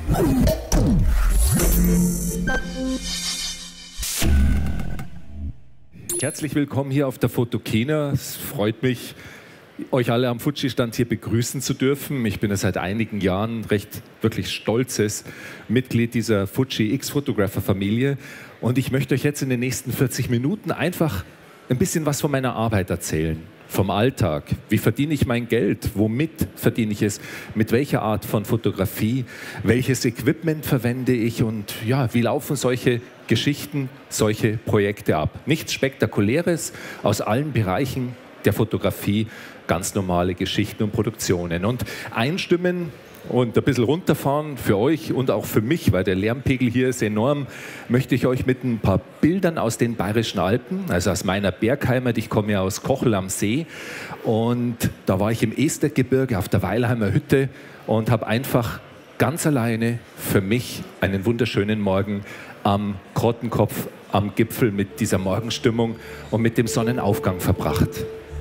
Herzlich willkommen hier auf der Photokina. Es freut mich, euch alle am Fuji-Stand hier begrüßen zu dürfen. Ich bin ja seit einigen Jahren wirklich stolzes Mitglied dieser Fuji X-Photographer-Familie. Und ich möchte euch jetzt in den nächsten 40 Minuten einfach ein bisschen was von meiner Arbeit erzählen. Vom Alltag. Wie verdiene ich mein Geld? Womit verdiene ich es? Mit welcher Art von Fotografie? Welches Equipment verwende ich? Und ja, wie laufen solche Geschichten, solche Projekte ab? Nichts Spektakuläres aus allen Bereichen der Fotografie, ganz normale Geschichten und Produktionen. Und einstimmen und ein bisschen runterfahren für euch und auch für mich, weil der Lärmpegel hier ist enorm, möchte ich euch mit ein paar Bildern aus den Bayerischen Alpen, also aus meiner Bergheimat, ich komme ja aus Kochel am See, und da war ich im Estergebirge auf der Weilheimer Hütte und habe einfach ganz alleine für mich einen wunderschönen Morgen am Grottenkopf, am Gipfel mit dieser Morgenstimmung und mit dem Sonnenaufgang verbracht.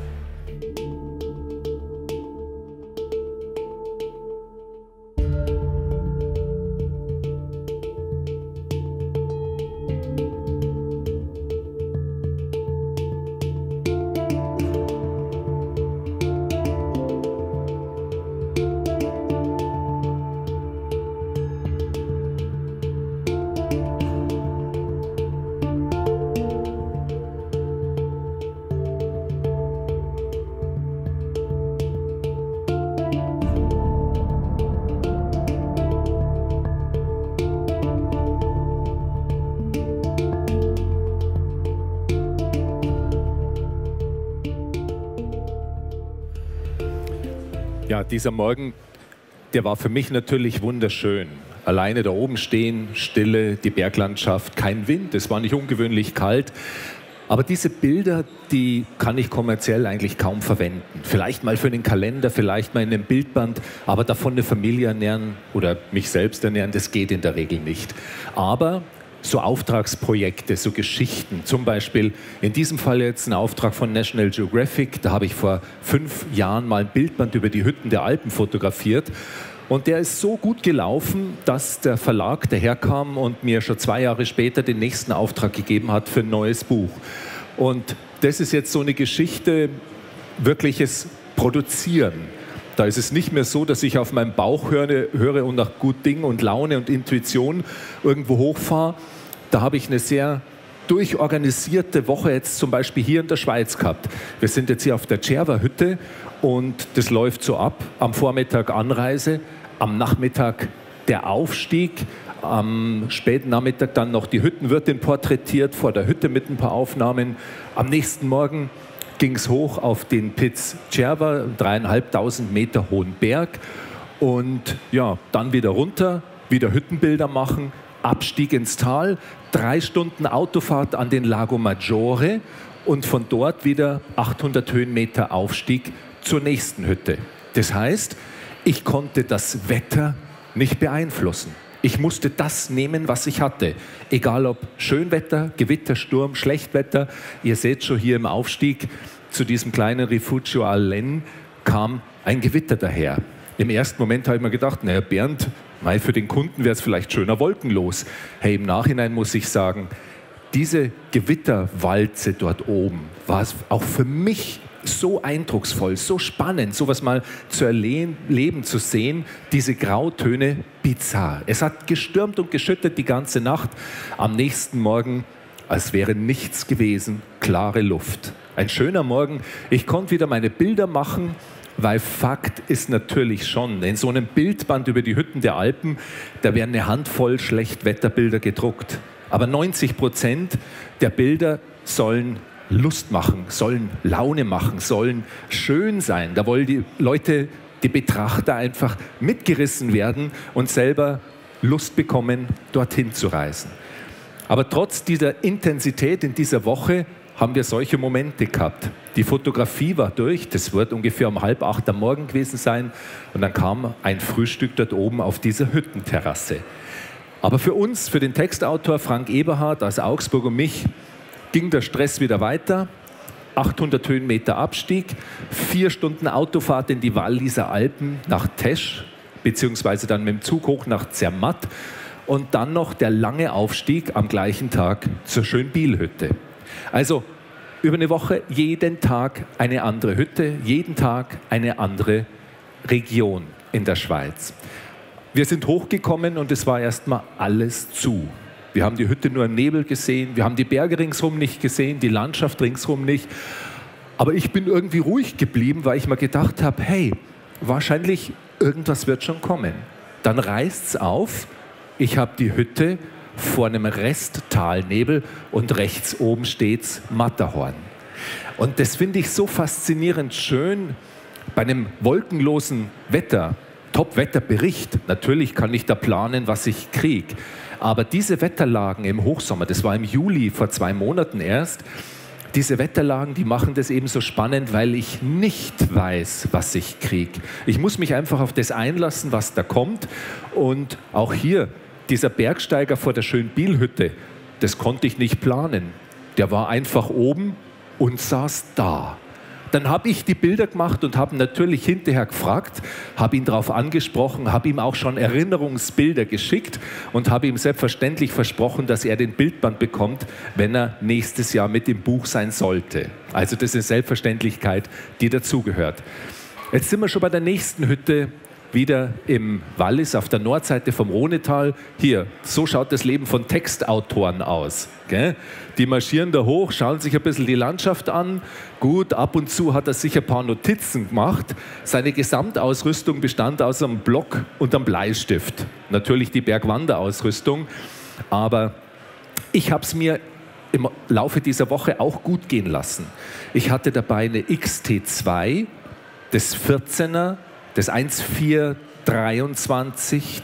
Ja, dieser Morgen, der war für mich natürlich wunderschön. Alleine da oben stehen, Stille, die Berglandschaft, kein Wind, es war nicht ungewöhnlich kalt. Aber diese Bilder, die kann ich kommerziell eigentlich kaum verwenden. Vielleicht mal für den Kalender, vielleicht mal in einem Bildband, aber davon eine Familie ernähren oder mich selbst ernähren, das geht in der Regel nicht. Aber so Auftragsprojekte, so Geschichten, zum Beispiel in diesem Fall jetzt ein Auftrag von National Geographic, da habe ich vor 5 Jahren mal ein Bildband über die Hütten der Alpen fotografiert und der ist so gut gelaufen, dass der Verlag daherkam und mir schon 2 Jahre später den nächsten Auftrag gegeben hat für ein neues Buch. Und das ist jetzt so eine Geschichte, wirkliches Produzieren. Da ist es nicht mehr so, dass ich auf meinen Bauch höre und nach gut Ding und Laune und Intuition irgendwo hochfahre. Da habe ich eine sehr durchorganisierte Woche jetzt zum Beispiel hier in der Schweiz gehabt. Wir sind jetzt hier auf der Cerva-Hütte und das läuft so ab. Am Vormittag Anreise, am Nachmittag der Aufstieg, am späten Nachmittag dann noch die Hüttenwirtin porträtiert, vor der Hütte mit ein paar Aufnahmen. Am nächsten Morgen ging es hoch auf den Piz Cerva, 3.500 Meter hohen Berg, und ja, dann wieder runter, wieder Hüttenbilder machen, Abstieg ins Tal, 3 Stunden Autofahrt an den Lago Maggiore und von dort wieder 800 Höhenmeter Aufstieg zur nächsten Hütte. Das heißt, ich konnte das Wetter nicht beeinflussen. Ich musste das nehmen, was ich hatte. Egal ob Schönwetter, Gewitter, Sturm, Schlechtwetter. Ihr seht schon hier im Aufstieg zu diesem kleinen Rifugio Allen kam ein Gewitter daher. Im ersten Moment habe ich mir gedacht, naja Bernd, für den Kunden wäre es vielleicht schöner wolkenlos. Hey, im Nachhinein muss ich sagen, diese Gewitterwalze dort oben war es auch für mich so eindrucksvoll, so spannend, sowas mal zu erleben, zu sehen, diese Grautöne, bizarr. Es hat gestürmt und geschüttet die ganze Nacht. Am nächsten Morgen, als wäre nichts gewesen, klare Luft. Ein schöner Morgen. Ich konnte wieder meine Bilder machen, weil Fakt ist natürlich schon, in so einem Bildband über die Hütten der Alpen, da werden eine Handvoll Schlechtwetterbilder gedruckt. Aber 90% der Bilder sollen Lust machen, sollen Laune machen, sollen schön sein. Da wollen die Leute, die Betrachter einfach mitgerissen werden und selber Lust bekommen, dorthin zu reisen. Aber trotz dieser Intensität in dieser Woche haben wir solche Momente gehabt. Die Fotografie war durch, das wird ungefähr um 7:30 am Morgen gewesen sein, und dann kam ein Frühstück dort oben auf dieser Hüttenterrasse. Aber für uns, für den Textautor Frank Eberhard aus Augsburg und mich, ging der Stress wieder weiter. 800 Höhenmeter Abstieg, 4 Stunden Autofahrt in die Walliser Alpen nach Tesch, beziehungsweise dann mit dem Zug hoch nach Zermatt und dann noch der lange Aufstieg am gleichen Tag zur Schönbielhütte. Also über eine Woche jeden Tag eine andere Hütte, jeden Tag eine andere Region in der Schweiz. Wir sind hochgekommen und es war erstmal alles zu. Wir haben die Hütte nur im Nebel gesehen, wir haben die Berge ringsherum nicht gesehen, die Landschaft ringsherum nicht. Aber ich bin irgendwie ruhig geblieben, weil ich mir gedacht habe, hey, wahrscheinlich irgendwas wird schon kommen. Dann reißt es auf, ich habe die Hütte vor einem Resttalnebel und rechts oben steht's Matterhorn. Und das finde ich so faszinierend schön bei einem wolkenlosen Wetter. Top-Wetterbericht, natürlich kann ich da planen, was ich kriege. Aber diese Wetterlagen im Hochsommer, das war im Juli vor 2 Monaten erst, diese Wetterlagen, die machen das eben so spannend, weil ich nicht weiß, was ich kriege. Ich muss mich einfach auf das einlassen, was da kommt. Und auch hier, dieser Bergsteiger vor der Schönbielhütte, das konnte ich nicht planen. Der war einfach oben und saß da. Dann habe ich die Bilder gemacht und habe natürlich hinterher gefragt, habe ihn darauf angesprochen, habe ihm auch schon Erinnerungsbilder geschickt und habe ihm selbstverständlich versprochen, dass er den Bildband bekommt, wenn er nächstes Jahr mit im Buch sein sollte. Also das ist eine Selbstverständlichkeit, die dazugehört. Jetzt sind wir schon bei der nächsten Hütte, wieder im Wallis auf der Nordseite vom Rhonetal. Hier, so schaut das Leben von Textautoren aus. Gell? Die marschieren da hoch, schauen sich ein bisschen die Landschaft an. Gut, ab und zu hat er sich ein paar Notizen gemacht. Seine Gesamtausrüstung bestand aus einem Block und einem Bleistift. Natürlich die Bergwanderausrüstung. Aber ich habe es mir im Laufe dieser Woche auch gut gehen lassen. Ich hatte dabei eine XT2, das 14er, das 1423,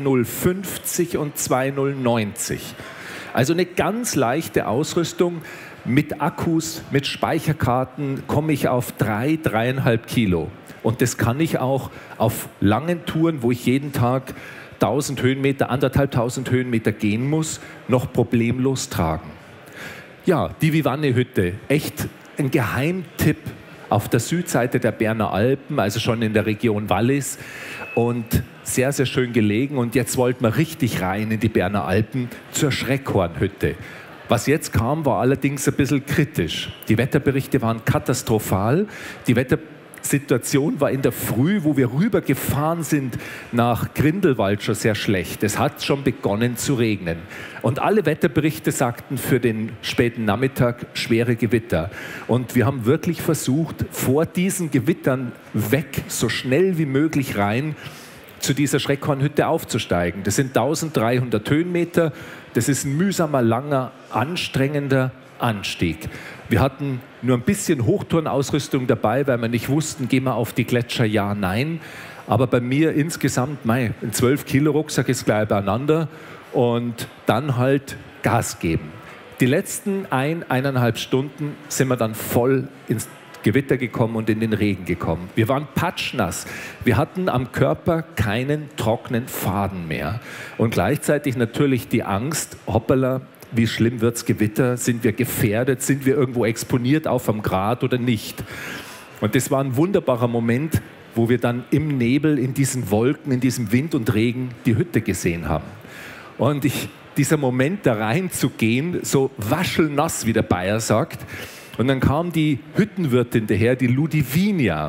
2050 und 2090. Also eine ganz leichte Ausrüstung mit Akkus, mit Speicherkarten komme ich auf 3,5 Kilo. Und das kann ich auch auf langen Touren, wo ich jeden Tag 1000 Höhenmeter, 1500 Höhenmeter gehen muss, noch problemlos tragen. Ja, die Vivanne-Hütte, echt ein Geheimtipp auf der Südseite der Berner Alpen, also schon in der Region Wallis und sehr, sehr schön gelegen. Und jetzt wollten wir richtig rein in die Berner Alpen zur Schreckhornhütte. Was jetzt kam, war allerdings ein bisschen kritisch. Die Wetterberichte waren katastrophal. Die Wettersituation war in der Früh, wo wir rübergefahren sind, nach Grindelwald schon sehr schlecht. Es hat schon begonnen zu regnen. Und alle Wetterberichte sagten für den späten Nachmittag schwere Gewitter. Und wir haben wirklich versucht, vor diesen Gewittern weg, so schnell wie möglich rein, zu dieser Schreckhornhütte aufzusteigen. Das sind 1300 Höhenmeter. Das ist ein mühsamer, langer, anstrengender Anstieg. Wir hatten nur ein bisschen Hochturnausrüstung dabei, weil wir nicht wussten, gehen wir auf die Gletscher, ja, nein. Aber bei mir insgesamt, ein 12-Kilo-Rucksack ist gleich beieinander und dann halt Gas geben. Die letzten 1,5 Stunden sind wir dann voll ins Gewitter gekommen und in den Regen gekommen. Wir waren patschnass. Wir hatten am Körper keinen trockenen Faden mehr. Und gleichzeitig natürlich die Angst, hoppala, wie schlimm wird's Gewitter? Sind wir gefährdet? Sind wir irgendwo exponiert auf am Grat oder nicht? Und das war ein wunderbarer Moment, wo wir dann im Nebel, in diesen Wolken, in diesem Wind und Regen die Hütte gesehen haben. Und dieser Moment, da reinzugehen, so waschelnass, wie der Bayer sagt. Und dann kam die Hüttenwirtin daher, die Ludivinia,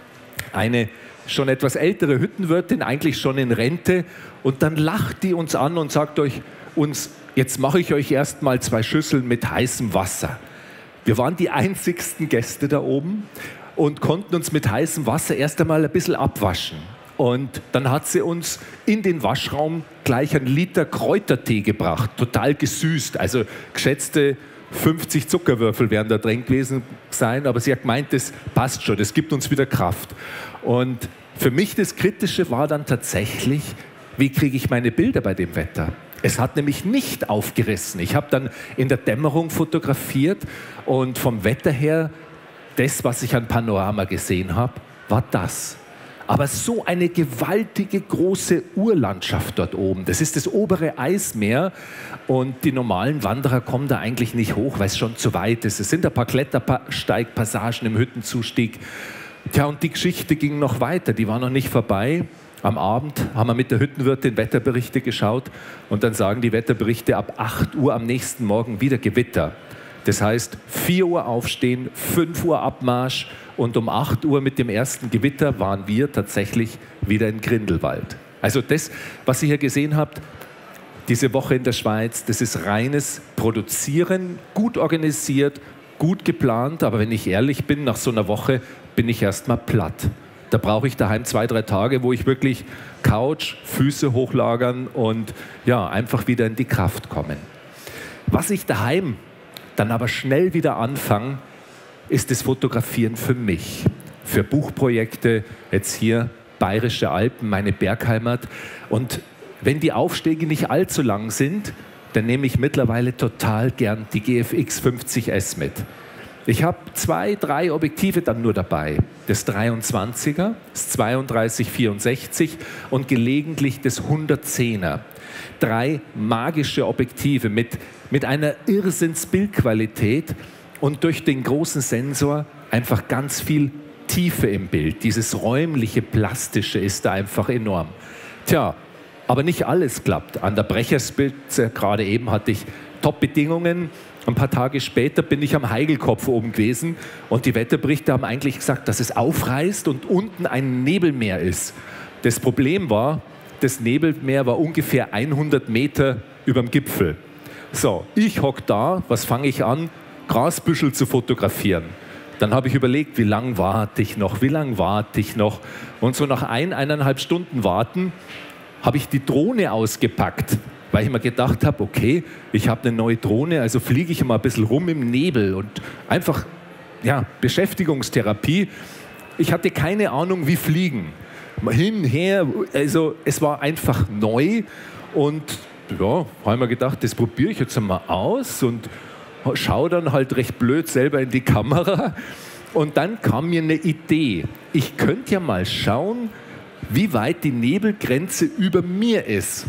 eine schon etwas ältere Hüttenwirtin, eigentlich schon in Rente. Und dann lacht die uns an und sagt uns, jetzt mache ich euch erstmal 2 Schüsseln mit heißem Wasser. Wir waren die einzigsten Gäste da oben und konnten uns mit heißem Wasser erst einmal ein bisschen abwaschen. Und dann hat sie uns in den Waschraum gleich 1 Liter Kräutertee gebracht, total gesüßt, also geschätzte 50 Zuckerwürfel werden da drin gewesen sein, aber sie hat gemeint, das passt schon, das gibt uns wieder Kraft. Und für mich das Kritische war dann tatsächlich, wie kriege ich meine Bilder bei dem Wetter? Es hat nämlich nicht aufgerissen. Ich habe dann in der Dämmerung fotografiert und vom Wetter her, das, was ich an Panorama gesehen habe, war das. Aber so eine gewaltige, große Urlandschaft dort oben. Das ist das obere Eismeer und die normalen Wanderer kommen da eigentlich nicht hoch, weil es schon zu weit ist. Es sind ein paar Klettersteigpassagen im Hüttenzustieg. Tja, und die Geschichte ging noch weiter, die war noch nicht vorbei. Am Abend haben wir mit der Hüttenwirtin Wetterberichte geschaut und dann sagen die Wetterberichte, ab 8 Uhr am nächsten Morgen wieder Gewitter. Das heißt, 4 Uhr aufstehen, 5 Uhr Abmarsch und um 8 Uhr mit dem ersten Gewitter waren wir tatsächlich wieder in Grindelwald. Also das, was ihr hier gesehen habt, diese Woche in der Schweiz, das ist reines Produzieren, gut organisiert, gut geplant, aber wenn ich ehrlich bin, nach so einer Woche bin ich erstmal platt. Da brauche ich daheim 2, 3 Tage, wo ich wirklich Couch, Füße hochlagern und ja, einfach wieder in die Kraft kommen. Was ich daheim dann aber schnell wieder anfange, ist das Fotografieren für mich. Für Buchprojekte, jetzt hier Bayerische Alpen, meine Bergheimat. Und wenn die Aufstiege nicht allzu lang sind, dann nehme ich mittlerweile total gern die GFX 50S mit. Ich habe 2, 3 Objektive dann nur dabei. Das 23er, das 32-64 und gelegentlich das 110er. 3 magische Objektive mit einer Irrsinnsbildqualität und durch den großen Sensor einfach ganz viel Tiefe im Bild. Dieses räumliche, plastische ist da einfach enorm. Tja, aber nicht alles klappt. An der Brecherspitze, gerade eben hatte ich Top-Bedingungen. Ein paar Tage später bin ich am Heigelkopf oben gewesen und die Wetterberichte haben eigentlich gesagt, dass es aufreißt und unten ein Nebelmeer ist. Das Problem war, das Nebelmeer war ungefähr 100 Meter über dem Gipfel. So, ich hocke da, was fange ich an? Grasbüschel zu fotografieren. Dann habe ich überlegt, wie lange warte ich noch, wie lange warte ich noch? Und so nach 1,5 Stunden Warten habe ich die Drohne ausgepackt, weil ich mir gedacht habe, okay, ich habe eine neue Drohne, also fliege ich mal ein bisschen rum im Nebel und einfach, ja, Beschäftigungstherapie. Ich hatte keine Ahnung, wie fliegen. Hin, her, also es war einfach neu und ja, habe ich mir gedacht, das probiere ich jetzt einmal aus und schaue dann halt recht blöd selber in die Kamera und dann kam mir eine Idee. Ich könnte ja mal schauen, wie weit die Nebelgrenze über mir ist.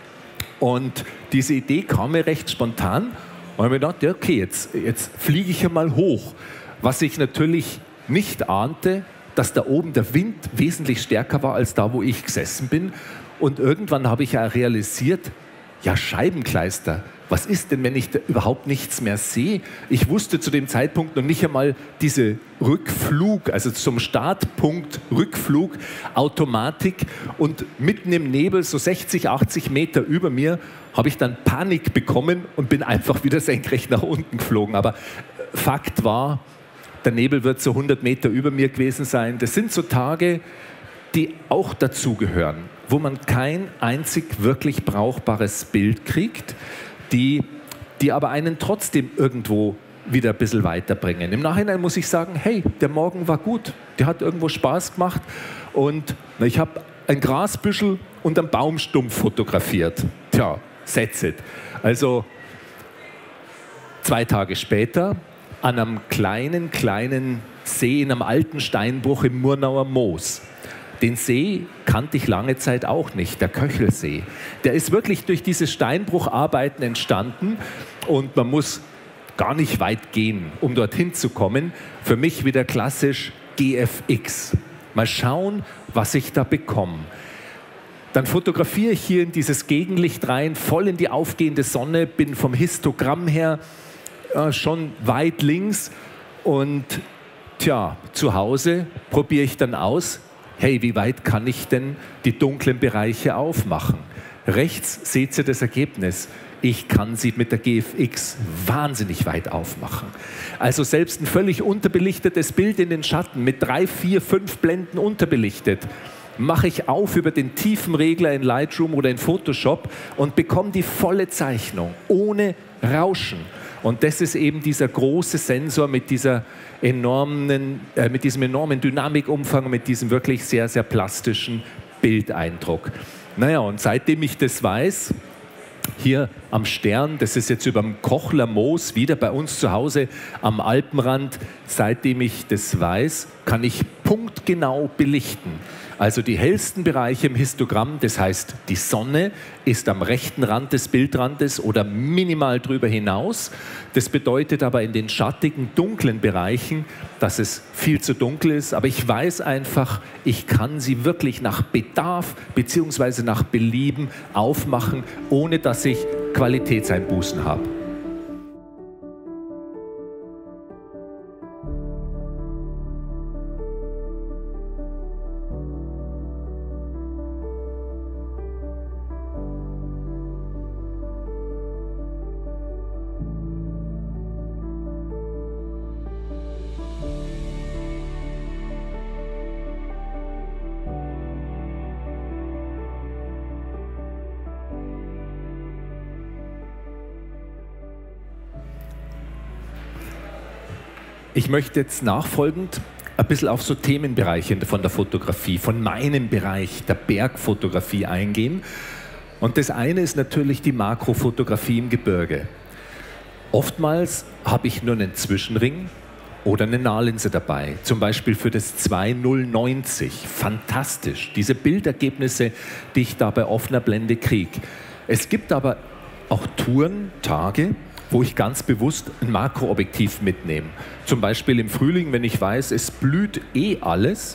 Und diese Idee kam mir recht spontan und ich habe mir gedacht, ja, okay, jetzt fliege ich ja mal hoch. Was ich natürlich nicht ahnte, dass da oben der Wind wesentlich stärker war als da, wo ich gesessen bin. Und irgendwann habe ich ja realisiert, ja, Scheibenkleister, was ist denn, wenn ich da überhaupt nichts mehr sehe? Ich wusste zu dem Zeitpunkt noch nicht einmal diese Rückflug, also zum Startpunkt Rückflug, Automatik und mitten im Nebel, so 60, 80 Meter über mir, habe ich dann Panik bekommen und bin einfach wieder senkrecht nach unten geflogen. Aber Fakt war, der Nebel wird so 100 Meter über mir gewesen sein. Das sind so Tage, die auch dazugehören, wo man kein einzig wirklich brauchbares Bild kriegt, die aber einen trotzdem irgendwo wieder ein bisschen weiterbringen. Im Nachhinein muss ich sagen, hey, der Morgen war gut, der hat irgendwo Spaß gemacht und ich habe ein Grasbüschel und einen Baumstumpf fotografiert. Tja, that's it. Also 2 Tage später an einem kleinen See in einem alten Steinbruch im Murnauer Moos. Den See kannte ich lange Zeit auch nicht, der Köchelsee. Der ist wirklich durch diese Steinbrucharbeiten entstanden und man muss gar nicht weit gehen, um dorthin zu kommen. Für mich wieder klassisch GFX. Mal schauen, was ich da bekomme. Dann fotografiere ich hier in dieses Gegenlicht rein, voll in die aufgehende Sonne, bin vom Histogramm her schon weit links und tja, zu Hause probiere ich dann aus, hey, wie weit kann ich denn die dunklen Bereiche aufmachen? Rechts seht ihr das Ergebnis. Ich kann sie mit der GFX wahnsinnig weit aufmachen. Also selbst ein völlig unterbelichtetes Bild in den Schatten mit 3, 4, 5 Blenden unterbelichtet, mache ich auf über den Tiefenregler in Lightroom oder in Photoshop und bekomme die volle Zeichnung ohne Rauschen. Und das ist eben dieser große Sensor mit diesem enormen Dynamikumfang, mit diesem wirklich sehr, sehr plastischen Bildeindruck. Naja, und seitdem ich das weiß, hier am Stern, das ist jetzt über dem Kochler Moos, wieder bei uns zu Hause am Alpenrand, seitdem ich das weiß, kann ich punktgenau belichten. Also die hellsten Bereiche im Histogramm, das heißt, die Sonne ist am rechten Rand des Bildrandes oder minimal drüber hinaus. Das bedeutet aber in den schattigen, dunklen Bereichen, dass es viel zu dunkel ist. Aber ich weiß einfach, ich kann sie wirklich nach Bedarf bzw. nach Belieben aufmachen, ohne dass ich Qualitätseinbußen habe. Ich möchte jetzt nachfolgend ein bisschen auf so Themenbereiche von der Fotografie, von meinem Bereich der Bergfotografie eingehen. Und das eine ist natürlich die Makrofotografie im Gebirge. Oftmals habe ich nur einen Zwischenring oder eine Nahlinse dabei, zum Beispiel für das 2090. Fantastisch, diese Bildergebnisse, die ich da bei offener Blende kriege. Es gibt aber auch Touren, Tage, wo ich ganz bewusst ein Makroobjektiv mitnehme. Zum Beispiel im Frühling, wenn ich weiß, es blüht eh alles,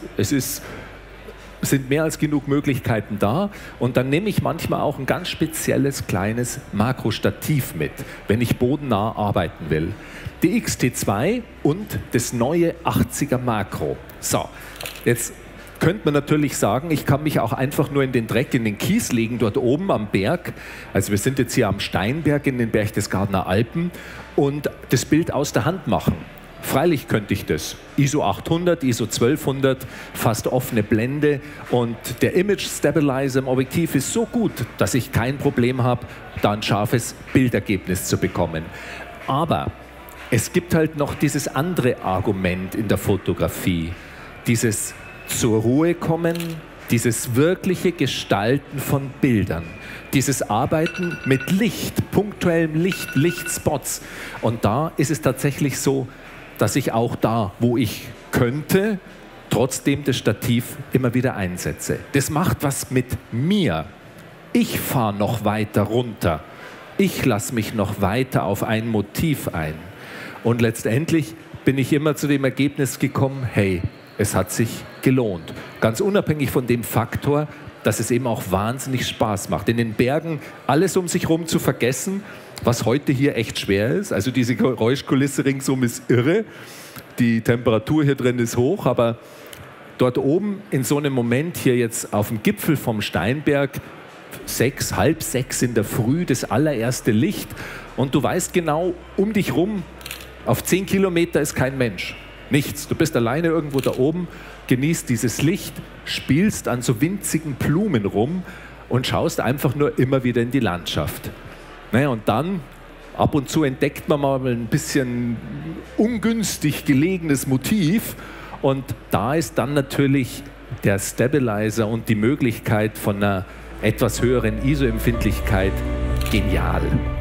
sind mehr als genug Möglichkeiten da und dann nehme ich manchmal auch ein ganz spezielles kleines Makrostativ mit, wenn ich bodennah arbeiten will. Die XT2 und das neue 80er Makro. So, jetzt könnte man natürlich sagen, ich kann mich auch einfach nur in den Dreck, in den Kies legen, dort oben am Berg. Also wir sind jetzt hier am Steinberg in den Berchtesgadener Alpen und das Bild aus der Hand machen. Freilich könnte ich das. ISO 800, ISO 1200, fast offene Blende und der Image Stabilizer im Objektiv ist so gut, dass ich kein Problem habe, da ein scharfes Bildergebnis zu bekommen. Aber es gibt halt noch dieses andere Argument in der Fotografie, dieses zur Ruhe kommen, dieses wirkliche Gestalten von Bildern, dieses Arbeiten mit Licht, punktuellem Licht, Lichtspots. Und da ist es tatsächlich so, dass ich auch da, wo ich könnte, trotzdem das Stativ immer wieder einsetze. Das macht was mit mir. Ich fahre noch weiter runter. Ich lasse mich noch weiter auf ein Motiv ein. Und letztendlich bin ich immer zu dem Ergebnis gekommen, hey, es hat sich gelohnt. Ganz unabhängig von dem Faktor, dass es eben auch wahnsinnig Spaß macht. In den Bergen alles um sich herum zu vergessen, was heute hier echt schwer ist. Also diese Geräuschkulisse ringsum ist irre. Die Temperatur hier drin ist hoch, aber dort oben in so einem Moment hier jetzt auf dem Gipfel vom Steinberg, halb sechs in der Früh, das allererste Licht und du weißt genau, um dich rum, auf 10 Kilometer ist kein Mensch. Nichts. Du bist alleine irgendwo da oben, genießt dieses Licht, spielst an so winzigen Blumen rum und schaust einfach nur immer wieder in die Landschaft. Naja, und dann, ab und zu entdeckt man mal ein bisschen ungünstig gelegenes Motiv und da ist dann natürlich der Stabilizer und die Möglichkeit von einer etwas höheren ISO-Empfindlichkeit genial.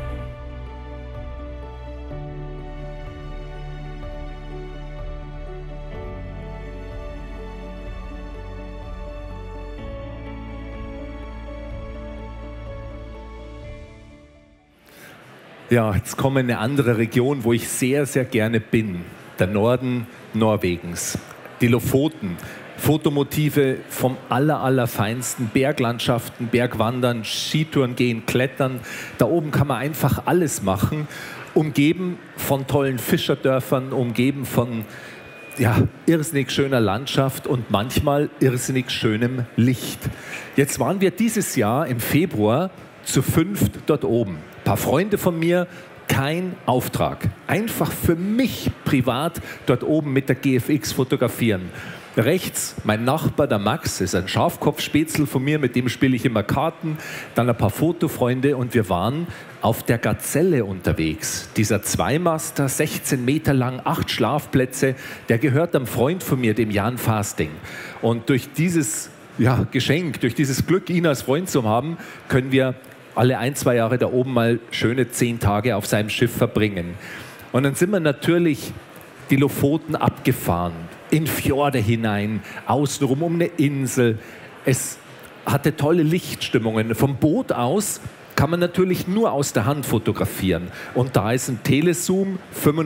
Ja, jetzt kommen wir in eine andere Region, wo ich sehr, sehr gerne bin. Der Norden Norwegens. Die Lofoten. Fotomotive vom allerfeinsten. Berglandschaften, Bergwandern, Skitouren gehen, Klettern. Da oben kann man einfach alles machen. Umgeben von tollen Fischerdörfern, umgeben von irrsinnig schöner Landschaft und manchmal irrsinnig schönem Licht. Jetzt waren wir dieses Jahr im Februar zu 5 dort oben. Ein paar Freunde von mir, kein Auftrag. Einfach für mich privat dort oben mit der GFX fotografieren. Rechts mein Nachbar, der Max, ist ein Schafkopfspätzl von mir, mit dem spiele ich immer Karten. Dann ein paar Fotofreunde und wir waren auf der Gazelle unterwegs. Dieser Zweimaster, 16 Meter lang, 8 Schlafplätze, der gehört einem Freund von mir, dem Jan Fasting. Und durch dieses Geschenk, durch dieses Glück, ihn als Freund zu haben, können wir alle 1-2 Jahre da oben mal schöne 10 Tage auf seinem Schiff verbringen. Und dann sind wir natürlich die Lofoten abgefahren. in Fjorde hinein, außenrum um eine Insel. Es hatte tolle Lichtstimmungen. Vom Boot aus kann man natürlich nur aus der Hand fotografieren. Und da ist ein Telezoom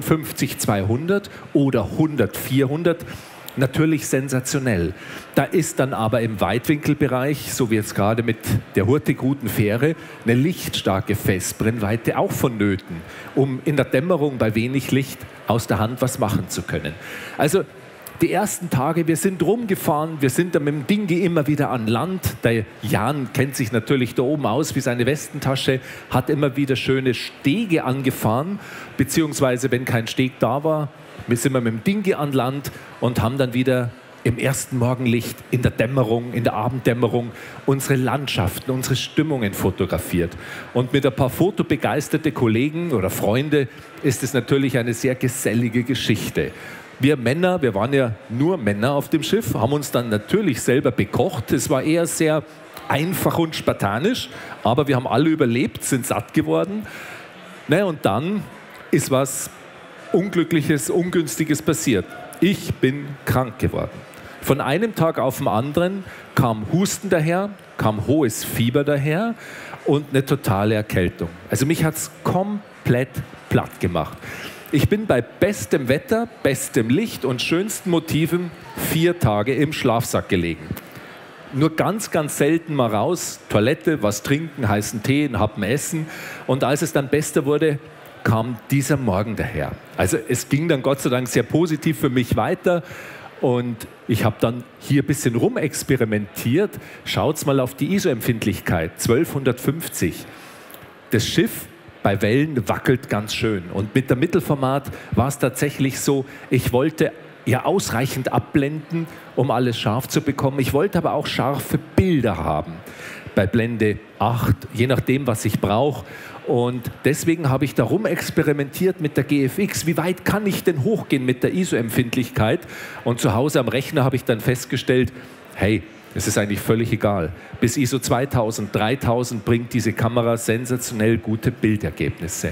55-200 oder 100-400 natürlich sensationell. Da ist dann aber im Weitwinkelbereich, so wie jetzt gerade mit der hurtigruten Fähre, eine lichtstarke Festbrennweite auch vonnöten, um in der Dämmerung bei wenig Licht aus der Hand was machen zu können. Also die ersten Tage, wir sind rumgefahren, wir sind dann mit dem Dingi immer wieder an Land. Der Jan kennt sich natürlich da oben aus wie seine Westentasche, hat immer wieder schöne Stege angefahren, beziehungsweise wenn kein Steg da war, wir sind mit dem Dingi an Land und haben dann wieder im ersten Morgenlicht, in der Dämmerung, in der Abenddämmerung unsere Landschaften, unsere Stimmungen fotografiert. Und mit ein paar fotobegeisterte Kollegen oder Freunde ist es natürlich eine sehr gesellige Geschichte. Wir Männer, wir waren ja nur Männer auf dem Schiff, haben uns dann natürlich selber bekocht. Es war eher sehr einfach und spartanisch, aber wir haben alle überlebt, sind satt geworden. Naja, und dann ist was Unglückliches, Ungünstiges passiert. Ich bin krank geworden. Von einem Tag auf den anderen kam Husten daher, kam hohes Fieber daher und eine totale Erkältung. Also mich hat es komplett platt gemacht. Ich bin bei bestem Wetter, bestem Licht und schönsten Motiven 4 Tage im Schlafsack gelegen. Nur ganz, ganz selten mal raus, Toilette, was trinken, heißen Tee, einen Happen essen. Und als es dann besser wurde, kam dieser Morgen daher. Also es ging dann Gott sei Dank sehr positiv für mich weiter. Und ich habe dann hier ein bisschen rumexperimentiert. Schaut's mal auf die ISO-Empfindlichkeit, 1250. Das Schiff bei Wellen wackelt ganz schön. Und mit der Mittelformat war es tatsächlich so, ich wollte ja ausreichend abblenden, um alles scharf zu bekommen. Ich wollte aber auch scharfe Bilder haben. Bei Blende 8, je nachdem, was ich brauche. Und deswegen habe ich da rumexperimentiert mit der GFX. Wie weit kann ich denn hochgehen mit der ISO-Empfindlichkeit? Und zu Hause am Rechner habe ich dann festgestellt, hey, es ist eigentlich völlig egal. Bis ISO 2000, 3000 bringt diese Kamera sensationell gute Bildergebnisse.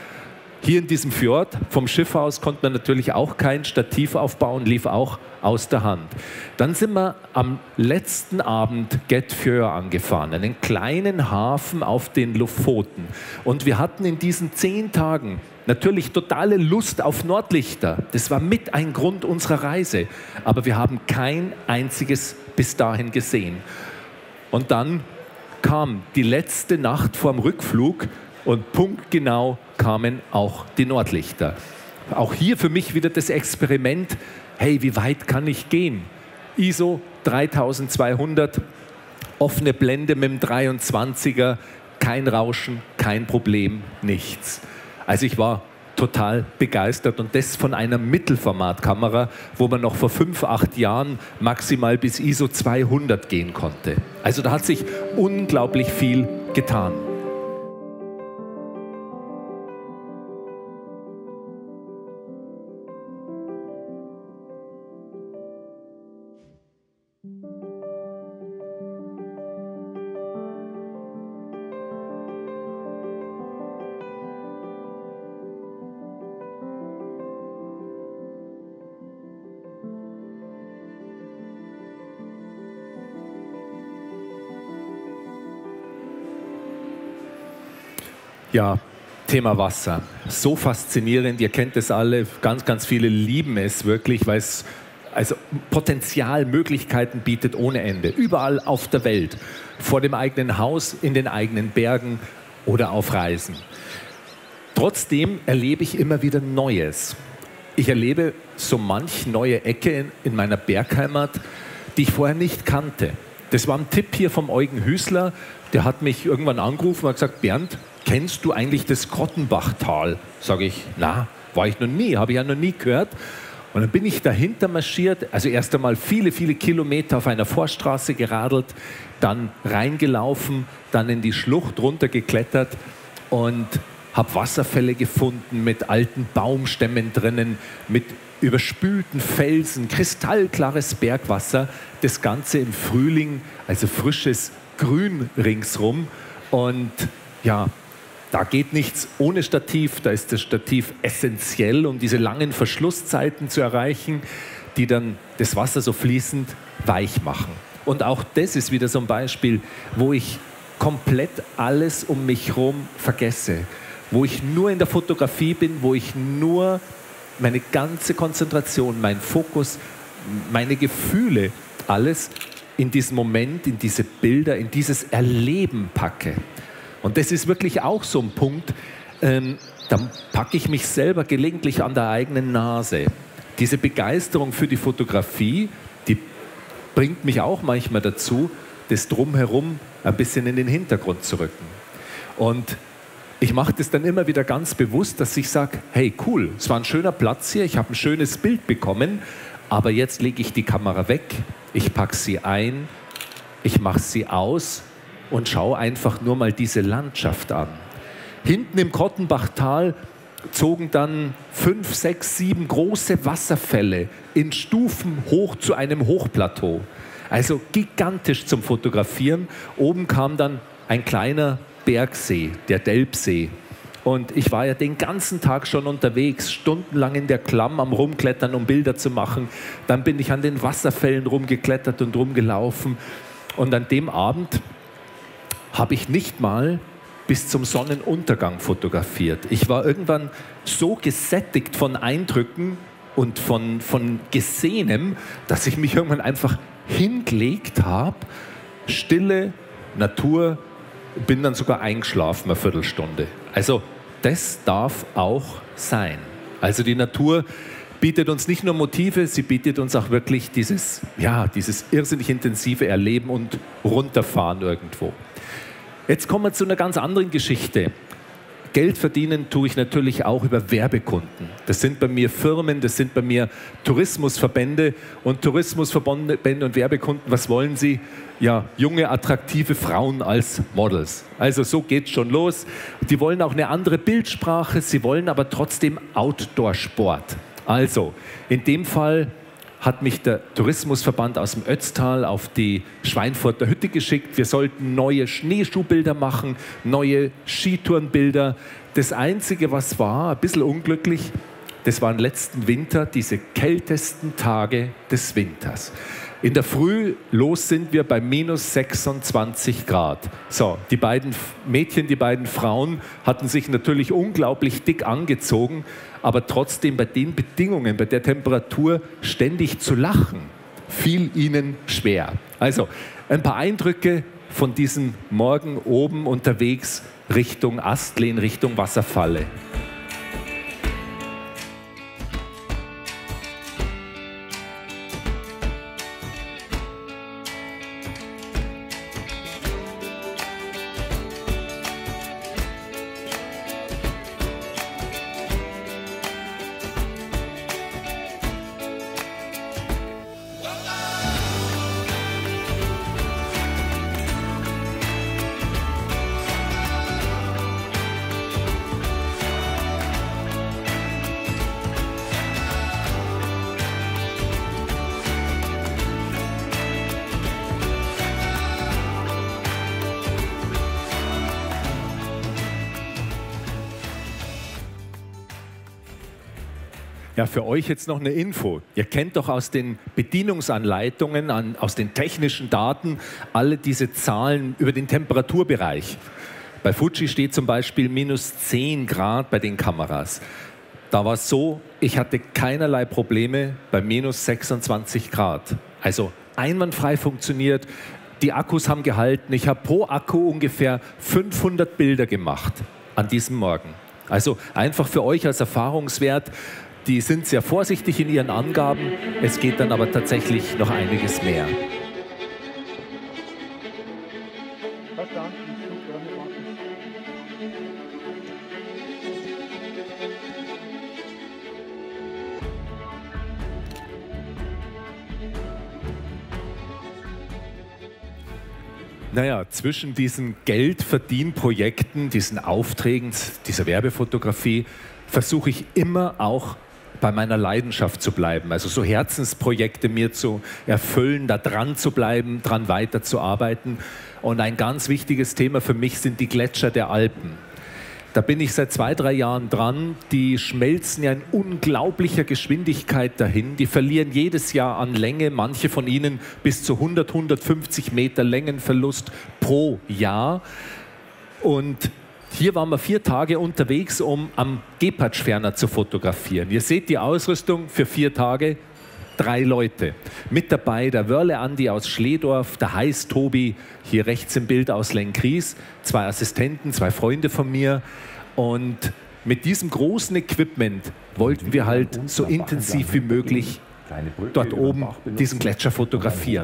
Hier in diesem Fjord, vom Schiff aus, konnte man natürlich auch kein Stativ aufbauen, lief auch aus der Hand. Dann sind wir am letzten Abend Getfjord angefahren, einen kleinen Hafen auf den Lofoten. Und wir hatten in diesen 10 Tagen natürlich totale Lust auf Nordlichter. Das war mit ein Grund unserer Reise. Aber wir haben kein einziges bis dahin gesehen. Und dann kam die letzte Nacht vorm Rückflug und punktgenau kamen auch die Nordlichter. Auch hier für mich wieder das Experiment, hey, wie weit kann ich gehen? ISO 3200, offene Blende mit dem 23er, kein Rauschen, kein Problem, nichts. Also ich war total begeistert und das von einer Mittelformatkamera, wo man noch vor 5, 8 Jahren maximal bis ISO 200 gehen konnte. Also da hat sich unglaublich viel getan. Ja, Thema Wasser. So faszinierend, ihr kennt es alle, ganz, ganz viele lieben es wirklich, weil es also Potenzial, Möglichkeiten bietet ohne Ende. Überall auf der Welt, vor dem eigenen Haus, in den eigenen Bergen oder auf Reisen. Trotzdem erlebe ich immer wieder Neues. Ich erlebe so manch neue Ecke in meiner Bergheimat, die ich vorher nicht kannte. Das war ein Tipp hier vom Eugen Hüßler, der hat mich irgendwann angerufen und hat gesagt, Bernd, kennst du eigentlich das Grottenbachtal? Sage ich, na, war ich noch nie, habe ich ja noch nie gehört. Und dann bin ich dahinter marschiert, also erst einmal viele, viele Kilometer auf einer Forststraße geradelt, dann reingelaufen, dann in die Schlucht runtergeklettert und habe Wasserfälle gefunden mit alten Baumstämmen drinnen, mit überspülten Felsen, kristallklares Bergwasser, das Ganze im Frühling, also frisches Grün ringsrum. Und ja, da geht nichts ohne Stativ, da ist das Stativ essentiell, um diese langen Verschlusszeiten zu erreichen. die dann das Wasser so fließend weich machen. Und auch das ist wieder so ein Beispiel, wo ich komplett alles um mich herum vergesse, wo ich nur in der Fotografie bin, wo ich nur meine ganze Konzentration, meinen Fokus, meine Gefühle, alles in diesen Moment, in diese Bilder, in dieses Erleben packe. Und das ist wirklich auch so ein Punkt, da packe ich mich selber gelegentlich an der eigenen Nase. Diese Begeisterung für die Fotografie, die bringt mich auch manchmal dazu, das Drumherum ein bisschen in den Hintergrund zu rücken. Und ich mache das dann immer wieder ganz bewusst, dass ich sage, hey cool, es war ein schöner Platz hier, ich habe ein schönes Bild bekommen, aber jetzt lege ich die Kamera weg, ich packe sie ein, ich mache sie aus und schaue einfach nur mal diese Landschaft an. Hinten im Kottenbachtal zogen dann 5, 6, 7 große Wasserfälle in Stufen hoch zu einem Hochplateau. Also gigantisch zum Fotografieren. Oben kam dann ein kleiner Bergsee, der Delpsee. Und ich war ja den ganzen Tag schon unterwegs, stundenlang in der Klamm am Rumklettern, um Bilder zu machen. Dann bin ich an den Wasserfällen rumgeklettert und rumgelaufen. Und an dem Abend habe ich nicht mal bis zum Sonnenuntergang fotografiert. Ich war irgendwann so gesättigt von Eindrücken und von Gesehenem, dass ich mich irgendwann einfach hingelegt habe, Stille, Natur, bin dann sogar eingeschlafen, eine Viertelstunde. Also das darf auch sein. Also die Natur bietet uns nicht nur Motive, sie bietet uns auch wirklich dieses irrsinnig intensive Erleben und Runterfahren irgendwo. Jetzt kommen wir zu einer ganz anderen Geschichte. Geld verdienen tue ich natürlich auch über Werbekunden. Das sind bei mir Firmen, das sind bei mir Tourismusverbände und Tourismusverbände und Werbekunden. Was wollen sie? Ja, junge, attraktive Frauen als Models. Also so geht's schon los. Die wollen auch eine andere Bildsprache, sie wollen aber trotzdem Outdoor-Sport. Also in dem Fall hat mich der Tourismusverband aus dem Ötztal auf die Schweinfurter Hütte geschickt. Wir sollten neue Schneeschuhbilder machen, neue Skitourenbilder. Das Einzige, was war, ein bisschen unglücklich, das waren letzten Winter diese kältesten Tage des Winters. In der Früh los sind wir bei minus 26 Grad. So, die beiden Mädchen, die beiden Frauen hatten sich natürlich unglaublich dick angezogen, aber trotzdem bei den Bedingungen, bei der Temperatur ständig zu lachen, fiel ihnen schwer. Also ein paar Eindrücke von diesem Morgen oben unterwegs Richtung Astlehn, Richtung Wasserfalle. Ja, für euch jetzt noch eine Info. Ihr kennt doch aus den Bedienungsanleitungen, aus den technischen Daten, alle diese Zahlen über den Temperaturbereich. Bei Fuji steht zum Beispiel minus 10 Grad bei den Kameras. Da war es so, ich hatte keinerlei Probleme bei minus 26 Grad. Also einwandfrei funktioniert, die Akkus haben gehalten. Ich habe pro Akku ungefähr 500 Bilder gemacht an diesem Morgen. Also einfach für euch als Erfahrungswert. Die sind sehr vorsichtig in ihren Angaben, es geht dann aber tatsächlich noch einiges mehr. Naja, zwischen diesen Geldverdienprojekten, diesen Aufträgen, dieser Werbefotografie, versuche ich immer auch bei meiner Leidenschaft zu bleiben, also so Herzensprojekte mir zu erfüllen, da dran zu bleiben, dran weiterzuarbeiten. Und ein ganz wichtiges Thema für mich sind die Gletscher der Alpen. Da bin ich seit 2, 3 Jahren dran. Die schmelzen ja in unglaublicher Geschwindigkeit dahin. Die verlieren jedes Jahr an Länge, manche von ihnen bis zu 100, 150 Meter Längenverlust pro Jahr. Und hier waren wir 4 Tage unterwegs, um am Gepardschferner zu fotografieren. Ihr seht die Ausrüstung für 4 Tage. 3 Leute. Mit dabei der Wörle Andi aus Schledorf, der Heiß Tobi, hier rechts im Bild aus Lenkries, 2 Assistenten, 2 Freunde von mir. Und mit diesem großen Equipment wollten wir halt so intensiv wie möglich dort oben diesen Gletscher fotografieren.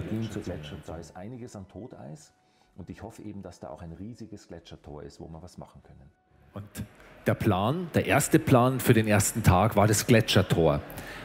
Da ist einiges an Toteis und ich hoffe eben, dass da auch ein riesiges Gletschertor ist, wo wir was machen können. Und der Plan, der erste Plan für den ersten Tag war das Gletschertor.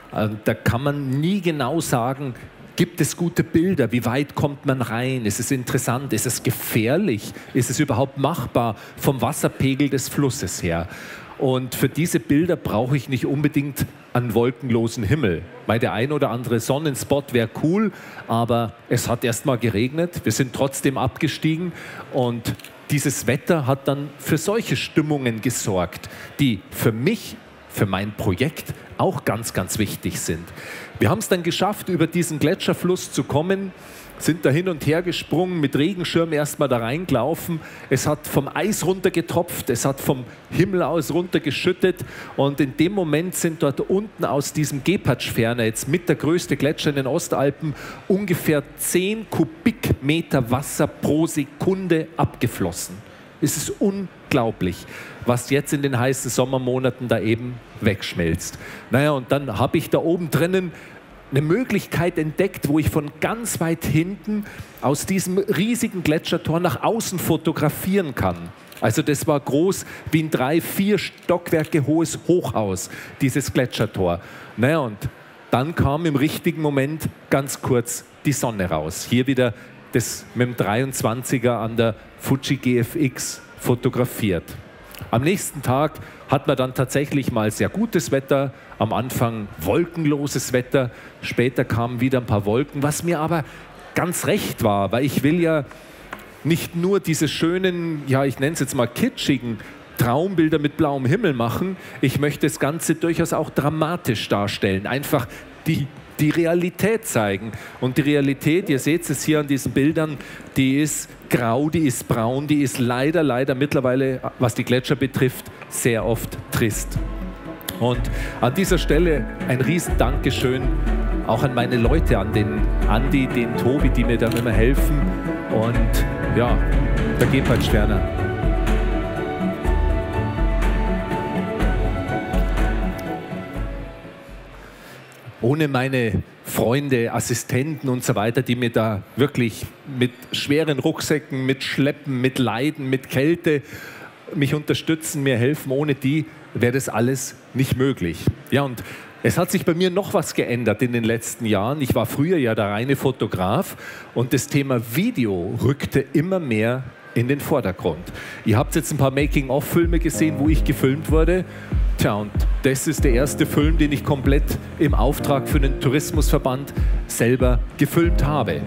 Da kann man nie genau sagen, gibt es gute Bilder, wie weit kommt man rein, ist es interessant, ist es gefährlich, ist es überhaupt machbar vom Wasserpegel des Flusses her. Und für diese Bilder brauche ich nicht unbedingt einen wolkenlosen Himmel. Weil der ein oder andere Sonnenspot wäre cool, aber es hat erst mal geregnet, wir sind trotzdem abgestiegen und dieses Wetter hat dann für solche Stimmungen gesorgt, die für mich, für mein Projekt auch ganz, ganz wichtig sind. Wir haben es dann geschafft, über diesen Gletscherfluss zu kommen, sind da hin und her gesprungen, mit Regenschirm erstmal da reingelaufen. Es hat vom Eis runtergetropft, es hat vom Himmel aus runtergeschüttet und in dem Moment sind dort unten aus diesem Gepardschferner, jetzt mit der größte Gletscher in den Ostalpen, ungefähr 10 Kubikmeter Wasser pro Sekunde abgeflossen. Es ist unglaublich, was jetzt in den heißen Sommermonaten da eben wegschmelzt. Naja, und dann habe ich da oben drinnen eine Möglichkeit entdeckt, wo ich von ganz weit hinten aus diesem riesigen Gletschertor nach außen fotografieren kann. Also das war groß wie ein 3, 4 Stockwerke hohes Hochhaus, dieses Gletschertor. Naja, und dann kam im richtigen Moment ganz kurz die Sonne raus. Hier wieder das mit dem 23er an der Fuji GFX fotografiert. Am nächsten Tag hat man dann tatsächlich mal sehr gutes Wetter, am Anfang wolkenloses Wetter, später kamen wieder ein paar Wolken, was mir aber ganz recht war, weil ich will ja nicht nur diese schönen, ja ich nenne es jetzt mal kitschigen Traumbilder mit blauem Himmel machen, ich möchte das Ganze durchaus auch dramatisch darstellen, einfach die Realität zeigen. Und die Realität, ihr seht es hier an diesen Bildern, die ist grau, die ist braun, die ist leider mittlerweile, was die Gletscher betrifft, sehr oft trist. Und an dieser Stelle ein riesen Dankeschön auch an meine Leute, an den Andi, den Tobi, die mir dann immer helfen und ja, der Gepardschferner. Ohne meine Freunde, Assistenten und so weiter, die mir da wirklich mit schweren Rucksäcken, mit Schleppen, mit Leiden, mit Kälte mich unterstützen, mir helfen, ohne die wäre das alles nicht möglich. Ja, und es hat sich bei mir noch was geändert in den letzten Jahren. Ich war früher ja der reine Fotograf und das Thema Video rückte immer mehr in den Vordergrund. Ihr habt jetzt ein paar Making-of-Filme gesehen, wo ich gefilmt wurde. Tja, und das ist der erste Film, den ich komplett im Auftrag für einen Tourismusverband selber gefilmt habe.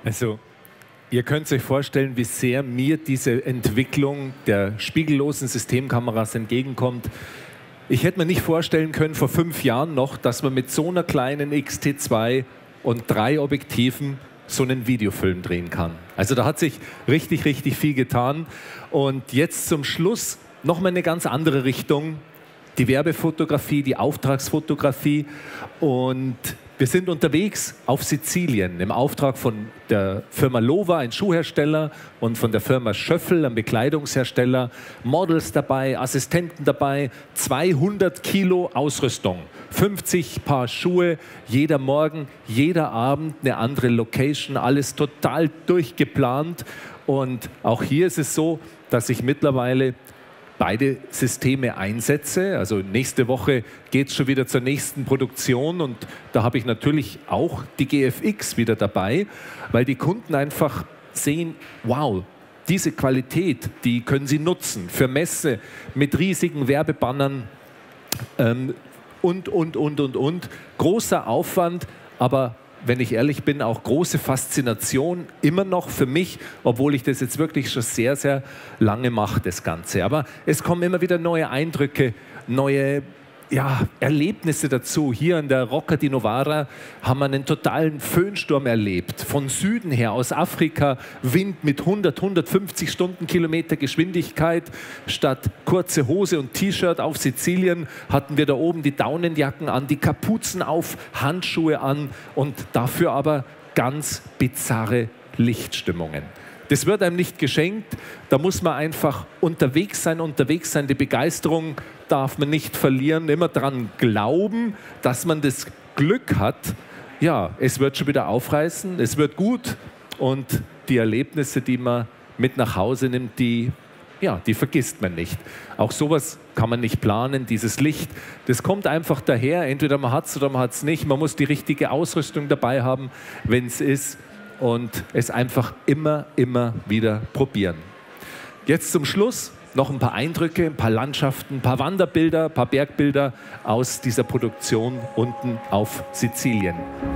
Also, ihr könnt euch vorstellen, wie sehr mir diese Entwicklung der spiegellosen Systemkameras entgegenkommt. Ich hätte mir nicht vorstellen können, vor 5 Jahren noch, dass man mit so einer kleinen XT2 und 3 Objektiven so einen Videofilm drehen kann. Also da hat sich richtig, richtig viel getan. Und jetzt zum Schluss nochmal eine ganz andere Richtung. Die Werbefotografie, die Auftragsfotografie. Und wir sind unterwegs auf Sizilien im Auftrag von der Firma Lova, ein Schuhhersteller, und von der Firma Schöffel, ein Bekleidungshersteller. Models dabei, Assistenten dabei, 200 Kilo Ausrüstung, 50 Paar Schuhe, jeder Morgen, jeder Abend eine andere Location, alles total durchgeplant. Und auch hier ist es so, dass ich mittlerweile beide Systeme einsetze. Also nächste Woche geht es schon wieder zur nächsten Produktion und da habe ich natürlich auch die GFX wieder dabei, weil die Kunden einfach sehen, wow, diese Qualität, die können sie nutzen für Messe mit riesigen Werbebannern und. Großer Aufwand, aber wenn ich ehrlich bin, auch große Faszination immer noch für mich, obwohl ich das jetzt wirklich schon sehr, sehr lange mache, das Ganze. Aber es kommen immer wieder neue Eindrücke, neue Erlebnisse dazu. Hier in der Rocca di Novara haben wir einen totalen Föhnsturm erlebt. Von Süden her, aus Afrika, Wind mit 150 Stundenkilometer Geschwindigkeit. Statt kurze Hose und T-Shirt auf Sizilien hatten wir da oben die Daunenjacken an, die Kapuzen auf, Handschuhe an und dafür aber ganz bizarre Lichtstimmungen. Das wird einem nicht geschenkt, da muss man einfach unterwegs sein. Die Begeisterung darf man nicht verlieren, immer daran glauben, dass man das Glück hat, ja, es wird schon wieder aufreißen, es wird gut und die Erlebnisse, die man mit nach Hause nimmt, die vergisst man nicht. Auch sowas kann man nicht planen, dieses Licht, das kommt einfach daher, entweder man hat es oder man hat es nicht, man muss die richtige Ausrüstung dabei haben, wenn es ist. Und es einfach immer wieder probieren. Jetzt zum Schluss noch ein paar Eindrücke, ein paar Landschaften, ein paar Wanderbilder, ein paar Bergbilder aus dieser Produktion unten auf Sizilien.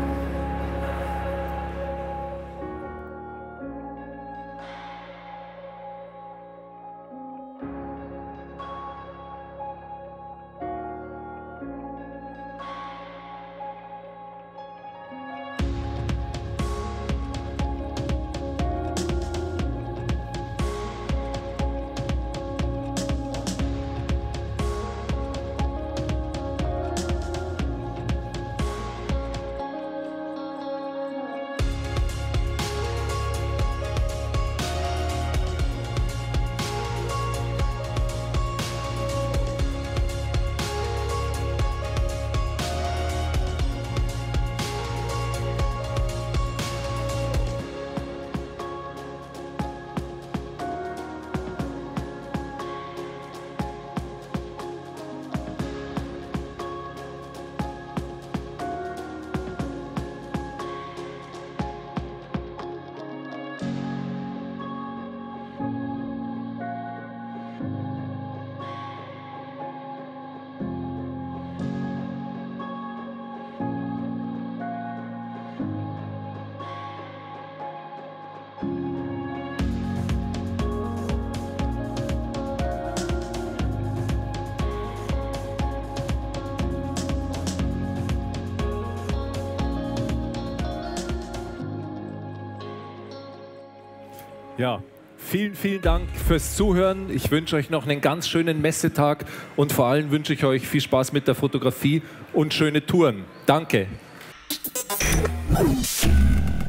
Ja, vielen Dank fürs Zuhören. Ich wünsche euch noch einen ganz schönen Messetag und vor allem wünsche ich euch viel Spaß mit der Fotografie und schöne Touren. Danke.